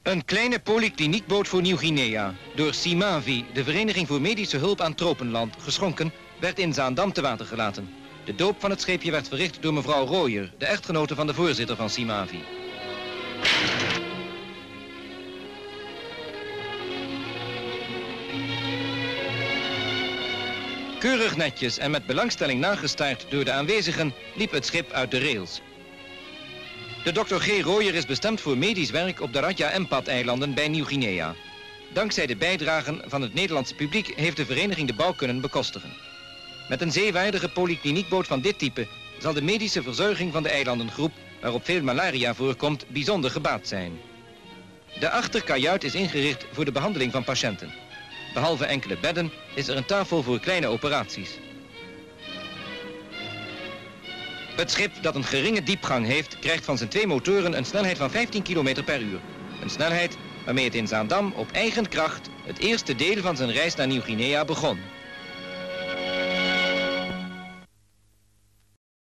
Een kleine polykliniekboot voor Nieuw-Guinea, door Simavi, de Vereniging voor Medische Hulp aan Tropenland, geschonken, werd in Zaandam te water gelaten. De doop van het scheepje werd verricht door mevrouw Rooyer, de echtgenote van de voorzitter van Simavi. Keurig netjes en met belangstelling nagestaard door de aanwezigen liep het schip uit de rails. De Dr. G. Rooyer is bestemd voor medisch werk op de Raja-Empat-eilanden bij Nieuw-Guinea. Dankzij de bijdragen van het Nederlandse publiek heeft de vereniging de bouw kunnen bekostigen. Met een zeewaardige polykliniekboot van dit type zal de medische verzorging van de eilandengroep, waarop veel malaria voorkomt, bijzonder gebaat zijn. De achterkajuit is ingericht voor de behandeling van patiënten. Behalve enkele bedden is er een tafel voor kleine operaties. Het schip dat een geringe diepgang heeft, krijgt van zijn 2 motoren een snelheid van 15 km per uur. Een snelheid waarmee het in Zaandam op eigen kracht het eerste deel van zijn reis naar Nieuw-Guinea begon.